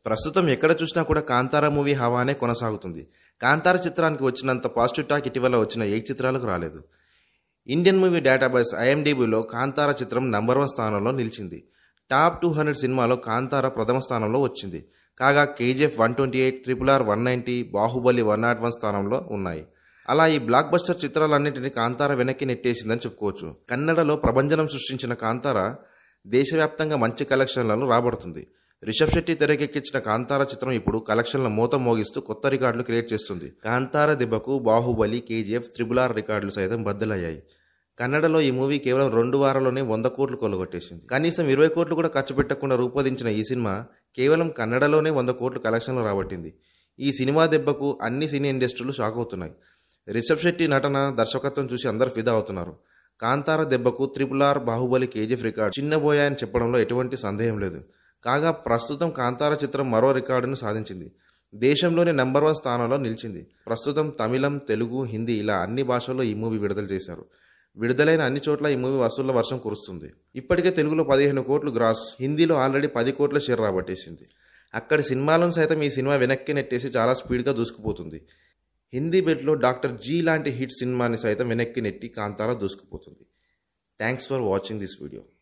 ప్రస్తుతం ఎక్కడ చూసినా కూడా కాంతారా మూవీ హవానే కొనసాగుతుంది. కాంతారా చిత్రానికి వచ్చినంత పాజిటివ్ టాక్ ఇటీవల వచ్చిన ఏ చిత్రాలకు రాలేదు. ఇండియన్ మూవీ డేటాబేస్ IMDbలో కాంతారా చిత్రం నంబర్ 1 స్థానంలో నిలిచింది. టాప్ 200 సినిమాలో కాంతారా ప్రథమ స్థానంలో వచ్చింది. కాగా KGF 128, RRR 190, బాహుబలి 101 స్థానంలో ఉన్నాయి. అలా ఈ బ్లాక్ బస్టర్ చిత్రాలన్నింటినీ కాంతారా వెనక్కి నెట్టేసిందని చెప్పుకోవచ్చు. కన్నడలో ప్రభంజనం సృష్టించిన కాంతారా దేశవ్యాప్తంగా మంచి కలెక్షన్లను రాబడుతుంది. రిషబ్ శెట్టి తెరకెక్కించిన కాంతారా చిత్రం ఇప్పుడు కలెక్షన్ల మోత మోగిస్తూ కొత్త రికార్డులు క్రియేట్ చేస్తుంది. కాంతారా దెబ్బకు బాహుబలి, KGF, RRR రికార్డులు సైతం బద్దలయ్యాయి. కన్నడలో ఈ మూవీ కేవలం 2 వారాల్లోనే 100 కోట్లు కొల్లగొట్టేసింది. కనీసం 20 కోట్లు కూడా ఖర్చు పెట్టకుండా రూపొందించిన ఈ సినిమా కేవలం కన్నడలోనే 100 కోట్లు కలెక్షన్లు రాబట్టింది. ఈ సినిమా దెబ్బకు అన్ని సినీ ఇండస్ట్రీలు షాక్ అవుతున్నాయి. రిషబ్ శెట్టి నటన, దర్శకత్వం చూసి అందరూ ఫిదా అవుతున్నారు. కాంతారా దెబ్బకు RRR, బాహుబలి, KGF రికార్డు చిన్నబోయాయని చెప్పడంలో ఎటువంటి సందేహం లేదు. కాగా ప్రస్తుతం కాంతారా చిత్రం మరో రికార్డును సాధించింది. దేశంలోని నంబర్ 1 స్థానంలో నిలిచింది. ప్రస్తుతం తమిళం, తెలుగు, హిందీ ఇలా అన్ని భాషల్లో ఈ మూవీ విడుదల చేశారు. విడుదలైన అన్ని చోట్ల ఈ మూవీ వసూళ్ల వర్షం కురుస్తుంది. ఇప్పటికే తెలుగులో 15 కోట్లు గ్రాస్, హిందీలో ఆల్రెడీ 10 కోట్ల షేర్ రాబట్టేసింది. అక్కడి సినిమాలను సైతం ఈ సినిమా వెనక్కి నెట్టేసి చాలా స్పీడ్గా దూసుకుపోతుంది. హిందీ బెల్ట్లో డాక్టర్ జీ లాంటి హిట్ సినిమాని సైతం వెనక్కి నెట్టి కాంతారా దూసుకుపోతుంది. Thanks for watching this video.